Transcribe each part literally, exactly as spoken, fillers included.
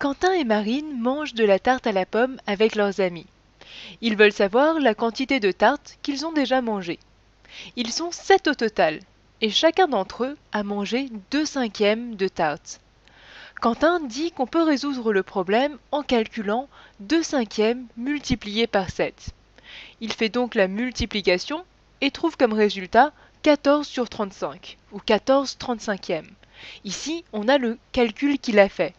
Quentin et Marine mangent de la tarte à la pomme avec leurs amis. Ils veulent savoir la quantité de tarte qu'ils ont déjà mangée. Ils sont sept au total, et chacun d'entre eux a mangé deux cinquièmes de tarte. Quentin dit qu'on peut résoudre le problème en calculant deux cinquièmes multiplié par sept. Il fait donc la multiplication et trouve comme résultat quatorze sur trente-cinq, ou quatorze trente-cinquièmes. Ici, on a le calcul qu'il a fait.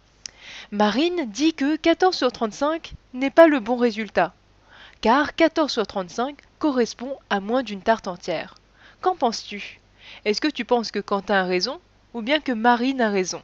Marine dit que quatorze sur trente-cinq n'est pas le bon résultat, car quatorze sur trente-cinq correspond à moins d'une tarte entière. Qu'en penses-tu? Est-ce que tu penses que Quentin a raison, ou bien que Marine a raison?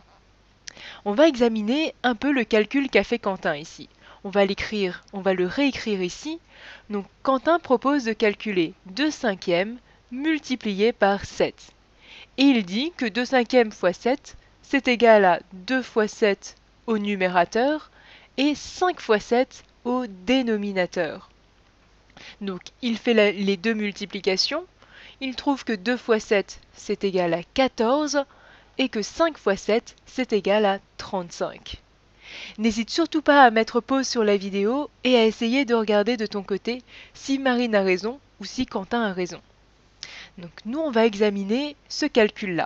On va examiner un peu le calcul qu'a fait Quentin ici. On va l'écrire, on va le réécrire ici. Donc Quentin propose de calculer deux cinquièmes multiplié par sept. Et il dit que deux cinquièmes fois sept, c'est égal à deux fois sept au numérateur et cinq fois sept au dénominateur. Donc il fait la, les deux multiplications. Il trouve que deux fois sept, c'est égal à quatorze et que cinq fois sept, c'est égal à trente-cinq. N'hésite surtout pas à mettre pause sur la vidéo et à essayer de regarder de ton côté si Marine a raison ou si Quentin a raison. Donc nous, on va examiner ce calcul-là.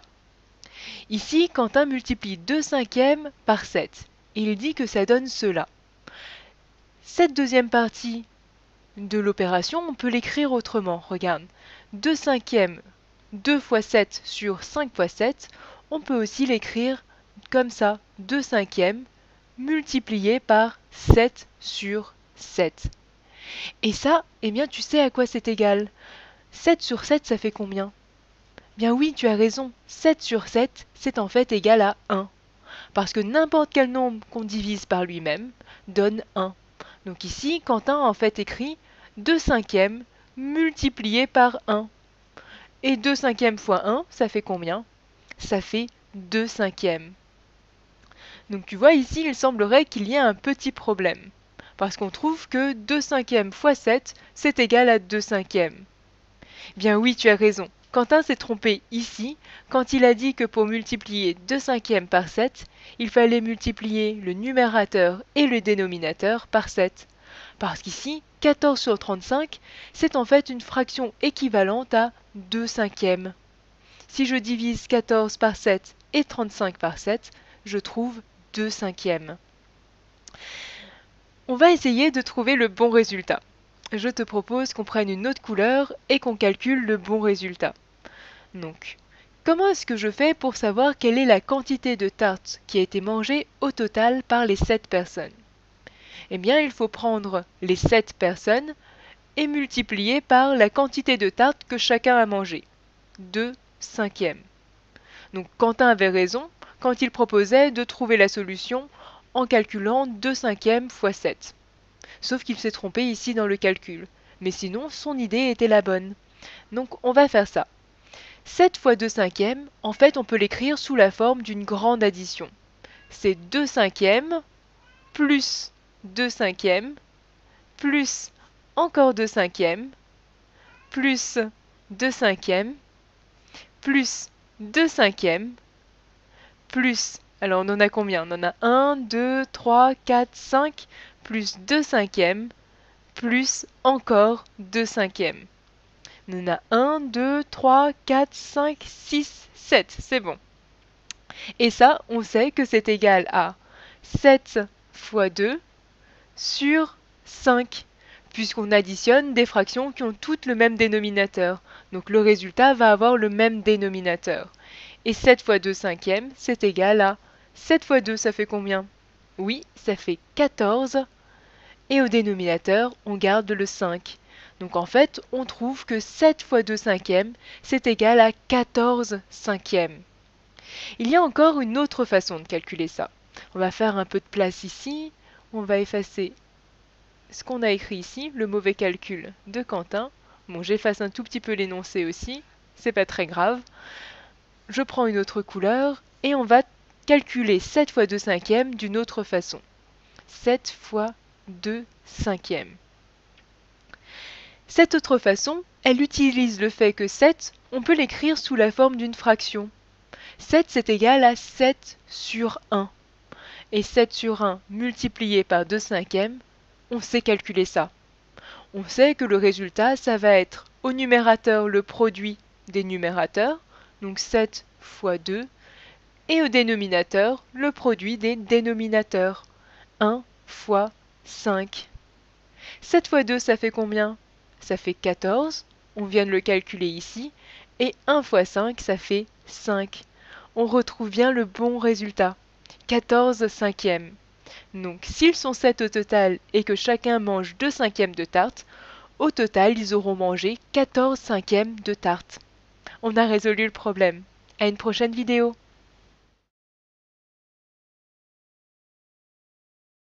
Ici, Quentin multiplie deux cinquièmes par sept et il dit que ça donne cela. Cette deuxième partie de l'opération, on peut l'écrire autrement. Regarde, deux cinquièmes, deux fois sept sur cinq fois sept, on peut aussi l'écrire comme ça, deux cinquièmes multiplié par sept sur sept. Et ça, eh bien, tu sais à quoi c'est égal. sept sur sept, ça fait combien? Bien oui, tu as raison, sept sur sept, c'est en fait égal à un. Parce que n'importe quel nombre qu'on divise par lui-même donne un. Donc ici, Quentin a en fait écrit deux cinquièmes multiplié par un. Et deux cinquièmes fois un, ça fait combien? Ça fait deux cinquièmes. Donc tu vois ici, il semblerait qu'il y ait un petit problème. Parce qu'on trouve que deux cinquièmes fois sept, c'est égal à deux cinquièmes. Bien oui, tu as raison. Quentin s'est trompé ici, quand il a dit que pour multiplier deux cinquièmes par sept, il fallait multiplier le numérateur et le dénominateur par sept. Parce qu'ici, quatorze sur trente-cinq, c'est en fait une fraction équivalente à deux cinquièmes. Si je divise quatorze par sept et trente-cinq par sept, je trouve deux cinquièmes. On va essayer de trouver le bon résultat. Je te propose qu'on prenne une autre couleur et qu'on calcule le bon résultat. Donc, comment est-ce que je fais pour savoir quelle est la quantité de tarte qui a été mangée au total par les sept personnes? Eh bien, il faut prendre les sept personnes et multiplier par la quantité de tarte que chacun a mangé, deux cinquièmes. Donc Quentin avait raison quand il proposait de trouver la solution en calculant deux cinquièmes fois sept. Sauf qu'il s'est trompé ici dans le calcul. Mais sinon, son idée était la bonne. Donc on va faire ça. sept fois deux cinquièmes, en fait on peut l'écrire sous la forme d'une grande addition. C'est deux cinquièmes plus deux cinquièmes plus encore deux cinquièmes plus deux cinquièmes plus deux cinquièmes plus, alors on en a combien? On en a un, deux, trois, quatre, cinq, plus deux cinquièmes, plus encore deux cinquièmes. On en a un, deux, trois, quatre, cinq, six, sept, c'est bon. Et ça, on sait que c'est égal à sept fois deux sur cinq, puisqu'on additionne des fractions qui ont toutes le même dénominateur. Donc le résultat va avoir le même dénominateur. Et sept fois deux cinquièmes, c'est égal à sept fois deux, ça fait combien? Oui, ça fait quatorze. Et au dénominateur, on garde le cinq. Donc en fait, on trouve que sept fois deux cinquièmes, c'est égal à quatorze cinquièmes. Il y a encore une autre façon de calculer ça. On va faire un peu de place ici. On va effacer ce qu'on a écrit ici, le mauvais calcul de Quentin. Bon, j'efface un tout petit peu l'énoncé aussi, c'est pas très grave. Je prends une autre couleur et on va calculer sept fois deux cinquièmes d'une autre façon. sept fois deux cinquièmes. Cette autre façon, elle utilise le fait que sept, on peut l'écrire sous la forme d'une fraction. sept, c'est égal à sept sur un. et sept sur un multiplié par deux cinquièmes, on sait calculer ça. On sait que le résultat, ça va être au numérateur le produit des numérateurs, donc sept fois deux, et au dénominateur le produit des dénominateurs, un fois cinq. sept fois deux, ça fait combien? Ça fait quatorze, on vient de le calculer ici, et un fois cinq, ça fait cinq. On retrouve bien le bon résultat, quatorze cinquièmes. Donc s'ils sont sept au total et que chacun mange deux cinquièmes de tarte, au total ils auront mangé quatorze cinquièmes de tarte. On a résolu le problème. À une prochaine vidéo.